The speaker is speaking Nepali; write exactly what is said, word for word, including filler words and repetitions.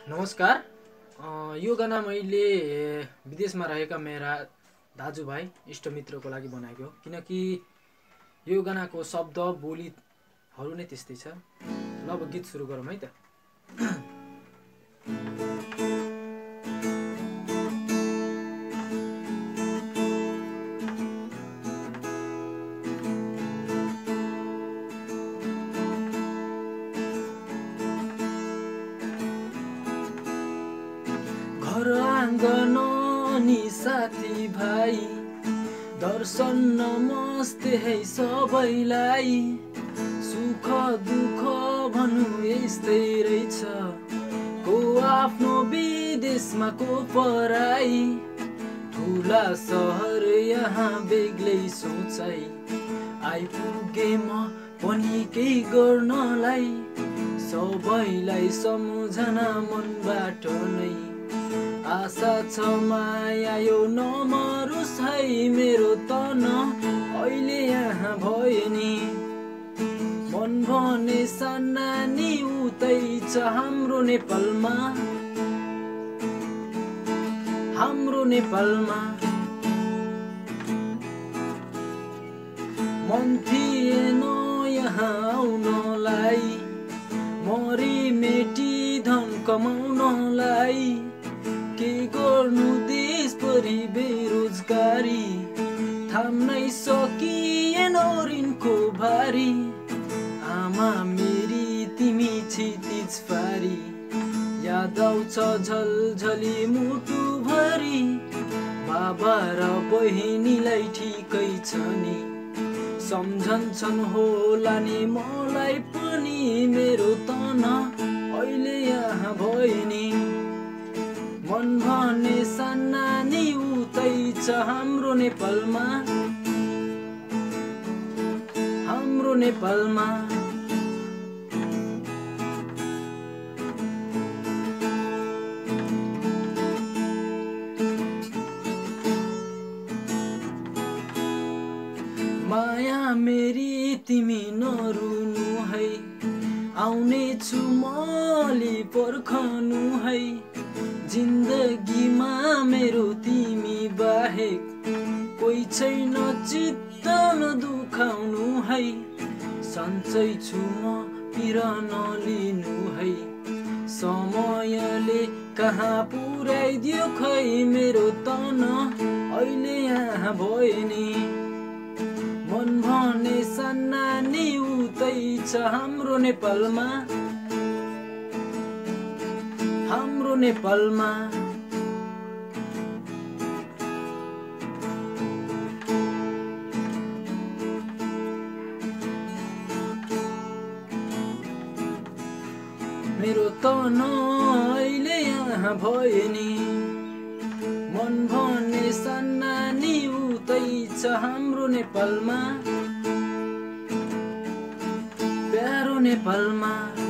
नमस्कार। अ, यो गाना मैले विदेशमा रहेका मेरा दाजुभाइ इष्टमित्रको लागि बनाएको हो, किनकि यो गानाको शब्द बोलीहरू नै त्यस्तै छ। ल अब गीत सुरु गरौँ है त। घर आँगन नि साथी भाइ दर्शन नमस्ते है सबैलाई। सुख दुःख भन्नु यस्तै रहेछ, को आफ्नो विदेशमा को पराई। ठुला सहर यहाँ बेग्लै सोचाइ, आइपुगे म पनि केही गर्नलाई। सबैलाई सम्झना मनबाट नै, आशा छ माया यो नमरोस् है मेरो तन अहिले यहाँ भयो नि। मन भने सानानी उतै छ हाम्रो नेपालमा, हाम्रो नेपालमा। मन थिएन यहाँ आउनलाई, मरी मेटी धन कमाउनलाई। के गर्नु देशभरि बेरोजगारी, थाम्नै सकिएन ऋणको भारी। आमा मेरी तिमी क्षितिज पारी, याद आउँछ झलझली मुटुभरि। बाबा र बहिनीलाई ठिकै छ नि, सम्झन्छन् होला नि मलाई पनि। मेरो तन अहिले यहाँ भयो नि। मन भने सानानी उतै छ हाम्रो नेपालमा, हाम्रो नेपालमा। माया मेरी तिमी नरुनु है, आउने छु मली पर्खनु है। जिन्दगीमा मेरो तिमी बाहेक कोही छैन, चित्त नदुखाउनु है। सन्चै छु म पिर नलिनु है, समयले कहाँ पुर्याइदियो खै मेरो तन अहिले यहाँ भयो नि। मन भने सानानी उतै छ हाम्रो नेपालमा, हाम्रो नेपालमा। मेरो तन अहिले यहाँ भयो नि। मन भने सानानी उतै छ हाम्रो नेपालमा, प्यारो नेपालमा।